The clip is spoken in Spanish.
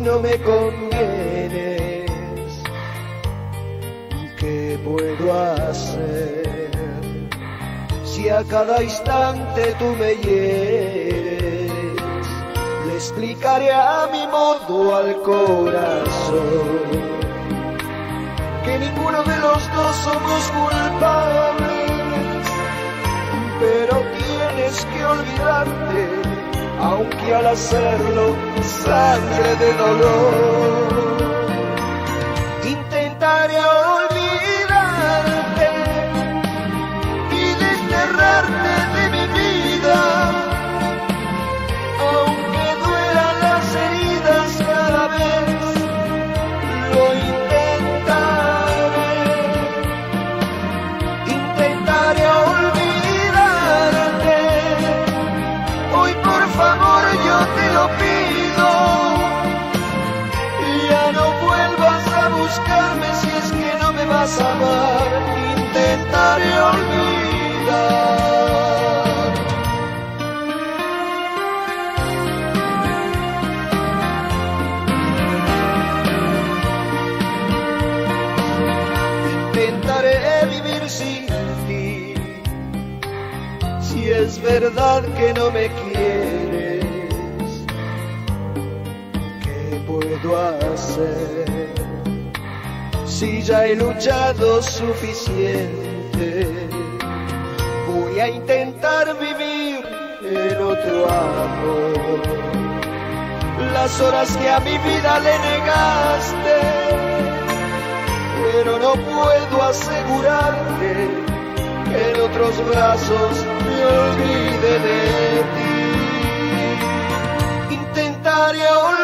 no me convienes. ¿Qué puedo hacer si a cada instante tú me hieres? Le explicaré a mi modo al corazón que ninguno de los dos somos culpables, pero tienes que olvidarte, aunque al hacerlo sangre de dolor. Intentaré olvidarte y desterrarte de mi vida, aunque duelan las heridas cada vez, lo intentaré. Intentaré olvidarte, hoy por favor yo te lo pido. Ya no vuelvas a buscarme si es que no me vas a amar. Intentaré olvidar. Intentaré vivir sin ti, si es verdad que no me quieres. ¿Qué puedo hacer si ya he luchado suficiente? Voy a intentar vivir en otro amor las horas que a mi vida le negaste, pero no puedo asegurarte que en otros brazos me olvide de ti. Intentaré olvidar